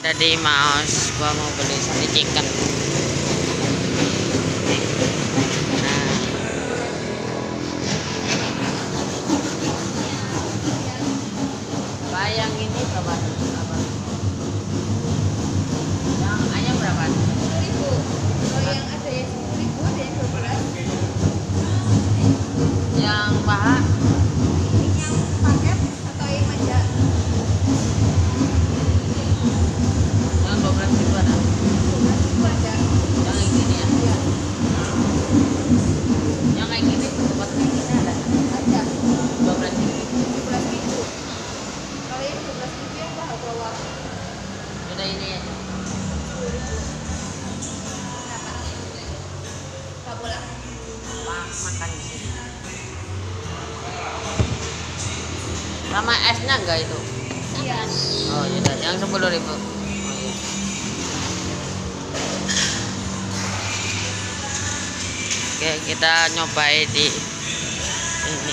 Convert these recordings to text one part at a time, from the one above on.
Tadi gua mau beli sate chicken. Nah, bayang ini berapa? Yang ayam berapa? 10.000. Kalau yang ada yang 10.000, ada yang 12. Yang paha? Yang paket atau yang manja? Yang 12.000 ada. 12.000 ada. Yang kayak gini ya? Iya. Yang kayak gini buat kayak gini ada. Ada. 12.000. 12.000. Kalau yang 12.000 yang paha bawah. Udah ini ya. 10.000. Kenapa? Nggak boleh. Makan di sini. Sama esnya enggak itu? Iya. Oh yaudah, yang 10.000. Oh, iya. Oke, kita nyobain di ini.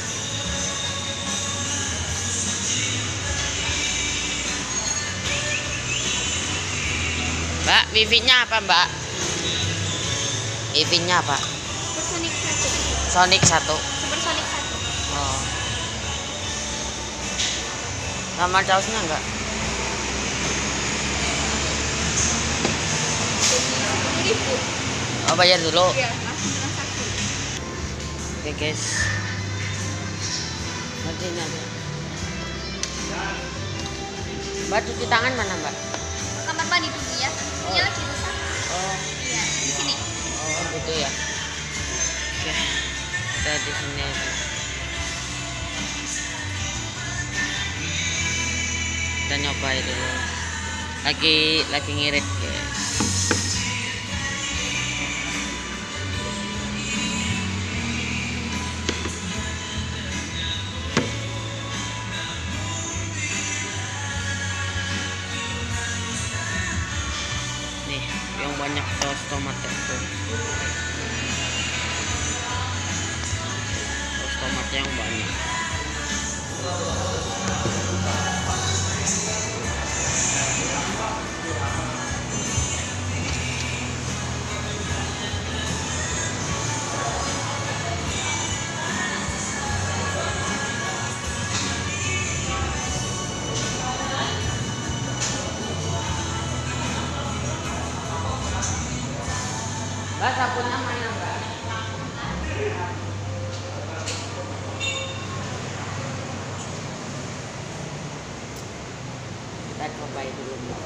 Mbak, wifi-nya apa, Mbak? Wifi-nya apa? Supersonic 1. Sonic 1. Supersonic 1. Oh. Sama sausnya enggak? Jadi 10.000. Oh, bayar dulu. Iya, masih transaksi. Oke, guys. Nanti ini aja. Mbak, cuci tangan mana, Mbak? Kamar mandi dulu ya. Ini lagi rusak. Oh, Iya, di sini. oh gitu ya. Oke. Kita di sini aja. Kita nyobain dulu. Lagi ngirit, guys. Nih, yang banyak saus tomat itu. Saus tomat yang banyak. Mbak, sabunnya mana, Mbak? Kita cobain dulu, Mbak.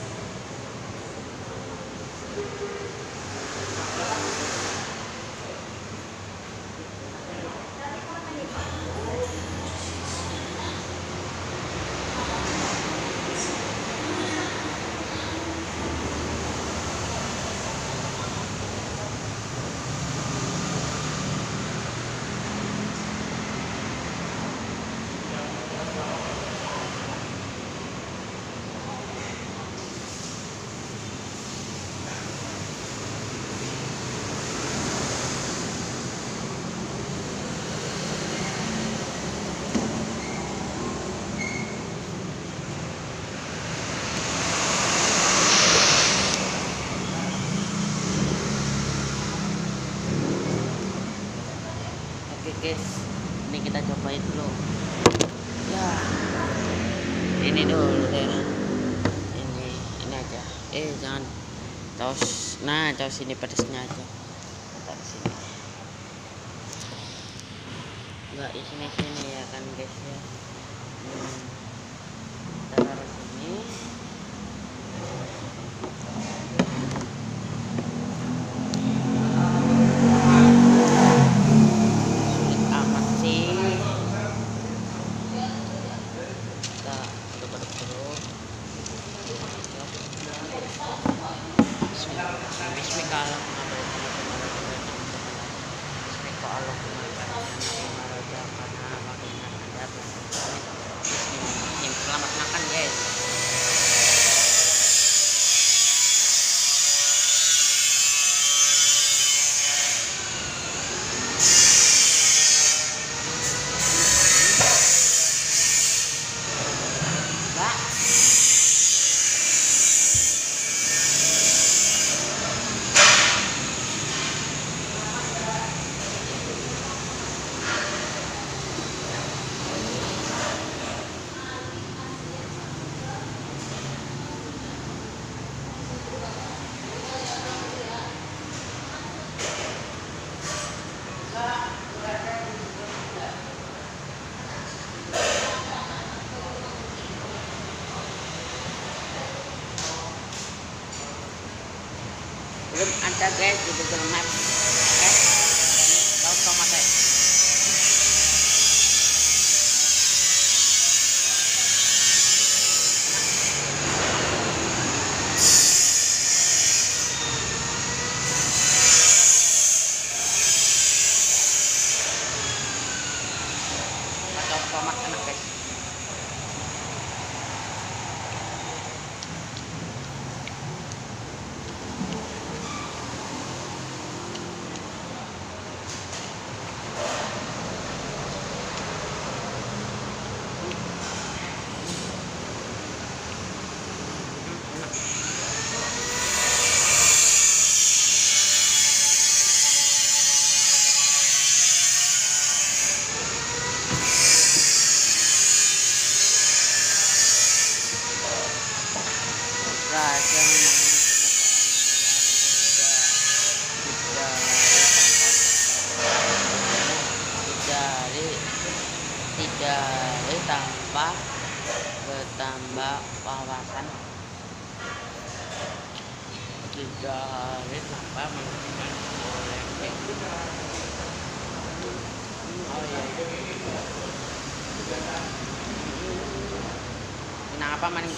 Oke, guys, ini kita cobain dulu. Ya, ini dulu deh. Ini aja. Jangan saus. Nah, saus ini pedasnya aja. Taruh sini. Enggak di sini ya kan, guys ya. Kita taruh sini. Selamat makan, guys. Mbak, belum ada guys di Google Maps. Oke, ini tahu tomat ya. Tahu tomat enak guys. Raja tidak tanpa bertambah wawasan, tidak tanpa menunjukkan oleh oh iya kenapa maning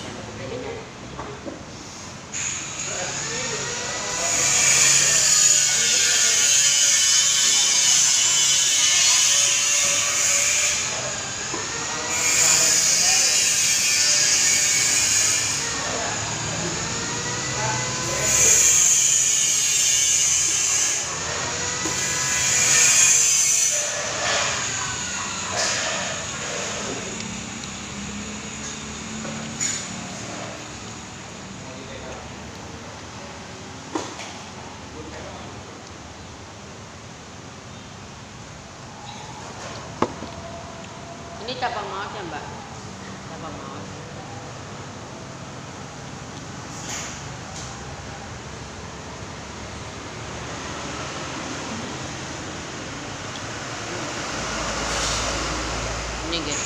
ini cabang maus ya mbak, cabang maus. Ini guys,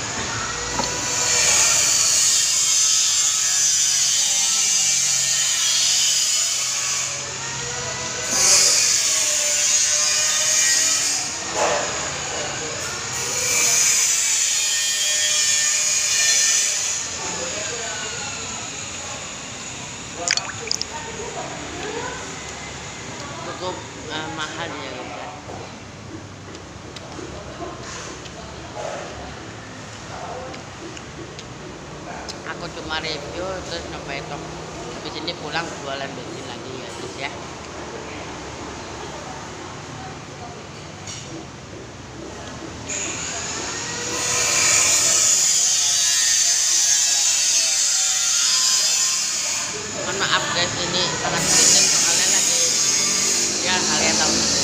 cukup mahal ya guys ya. Aku cuma review terus nyobain tok. Habis ini pulang jualan bensin lagi ya guys ya. Mohon maaf guys, ini sangat dingin soalnya lagi ya kalian tahu sendiri.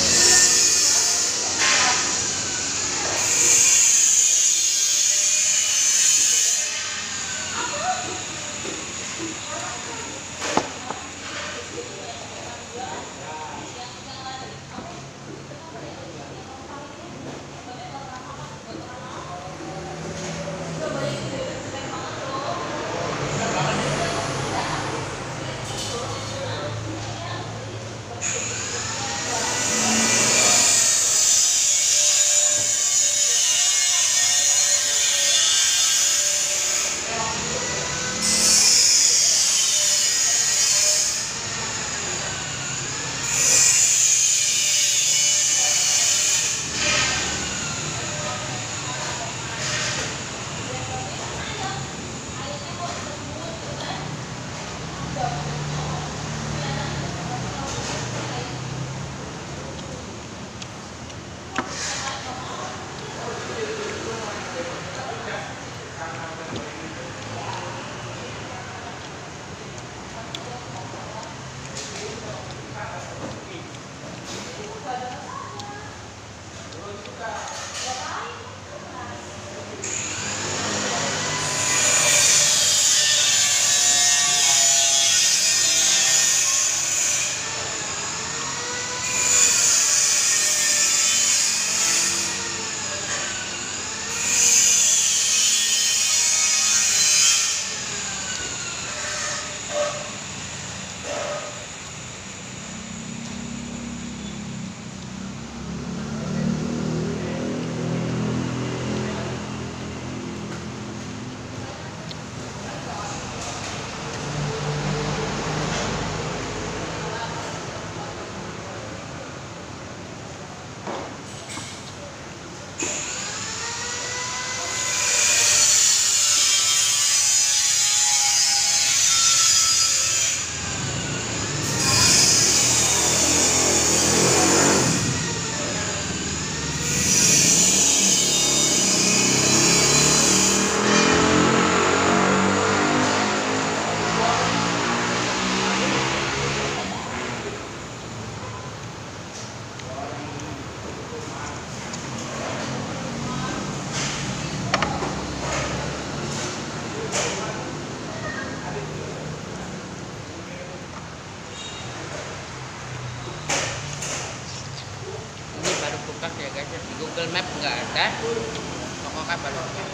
map nggak ada, pokoknya baloknya.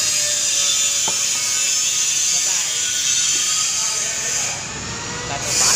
Kita coba